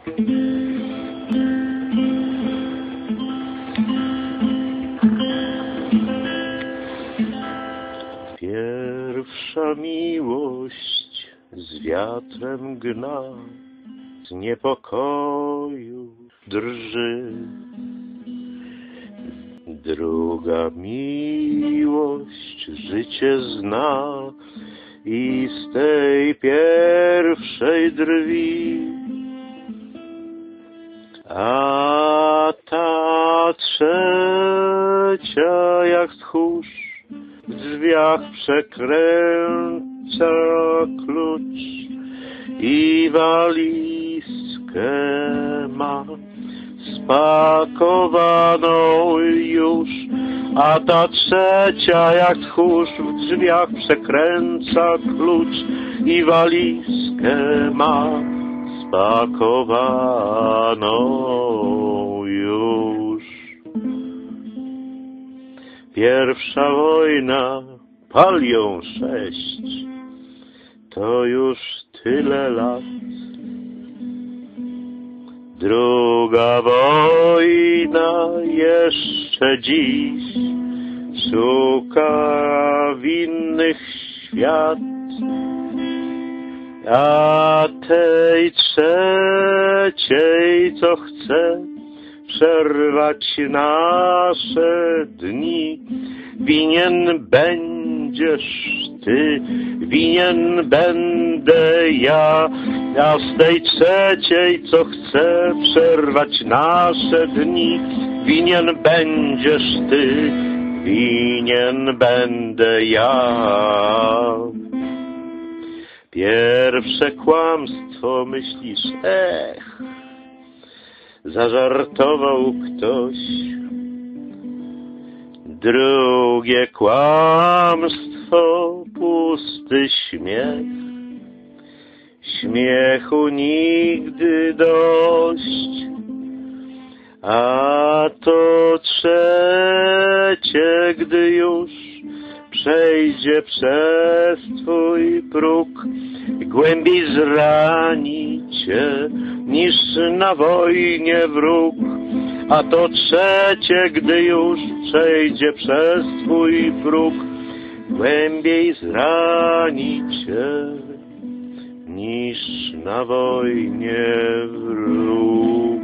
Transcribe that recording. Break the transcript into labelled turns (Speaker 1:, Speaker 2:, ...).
Speaker 1: Pierwsza miłość z wiatrem gna, z niepokoju drży. Druga miłość życie zna i z tej pierwszej drwi. A ta trzecia jak tchórz w drzwiach przekręca klucz i walizkę ma spakowaną już. A ta trzecia jak tchórz w drzwiach przekręca klucz i walizkę ma spakowaną już. Pierwsza wojna, pal ją 6, to już tyle lat. Druga wojna jeszcze dziś szuka winnych świat, a tej trzeciej, co chce przerwać nasze dni, winien będziesz ty, winien będę ja, a z tej trzeciej, co chce przerwać nasze dni, winien będziesz ty, winien będę ja. Pierwsze kłamstwo myślisz, zażartował ktoś. Drugie kłamstwo, pusty śmiech. Śmiechu nigdy dość. A to trzecie, gdy już przejdzie przez twój próg, głębiej zrani cię niż na wojnie wróg. A to trzecie, gdy już przejdzie przez twój próg, głębiej zrani cię niż na wojnie wróg.